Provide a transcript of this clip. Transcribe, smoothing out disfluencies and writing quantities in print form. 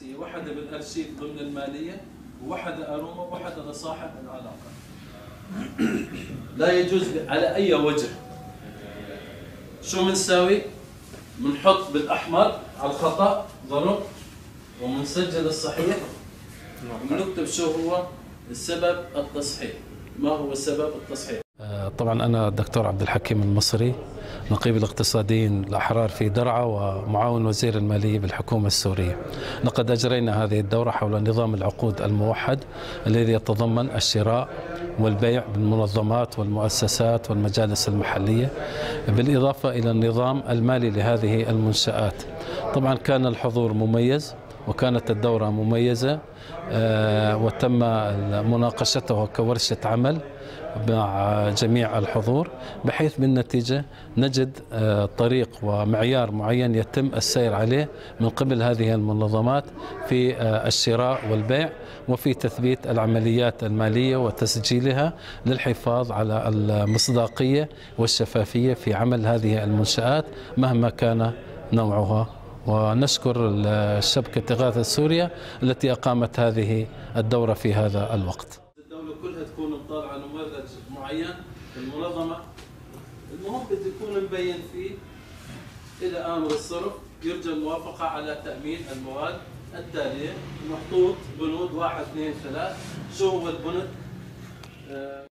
الرئيسية، واحدة بالأرشيف ضمن المالية، وواحدة أروما، وواحدة لصاحب العلاقة. لا يجوز على أي وجه. شو بنساوي؟ بنحط بالأحمر على الخطأ ضرب، وبنسجل الصحيح، وبنكتب شو هو السبب التصحيح. ما هو سبب التصحيح؟ طبعا أنا الدكتور عبد الحكيم المصري، نقيب الاقتصاديين الأحرار في درعا ومعاون وزير المالية بالحكومة السورية. لقد أجرينا هذه الدورة حول نظام العقود الموحد الذي يتضمن الشراء والبيع بالمنظمات والمؤسسات والمجالس المحلية، بالإضافة إلى النظام المالي لهذه المنشآت. طبعا كان الحضور مميز وكانت الدورة مميزة، وتم مناقشتها كورشة عمل مع جميع الحضور، بحيث بالنتيجة نجد طريق ومعيار معين يتم السير عليه من قبل هذه المنظمات في الشراء والبيع، وفي تثبيت العمليات المالية وتسجيلها للحفاظ على المصداقية والشفافية في عمل هذه المنشآت مهما كان نوعها. ونشكر الشبكة إغاثة سوريا التي أقامت هذه الدورة في هذا الوقت. الدولة كلها تكون مطالعة نموذج معين في المنظمة، المهم بده مبين فيه إذا أمر الصرف يرجى الموافقة على تأمين المواد التالية، محطوط بنود 1 2 3. شو هو البند؟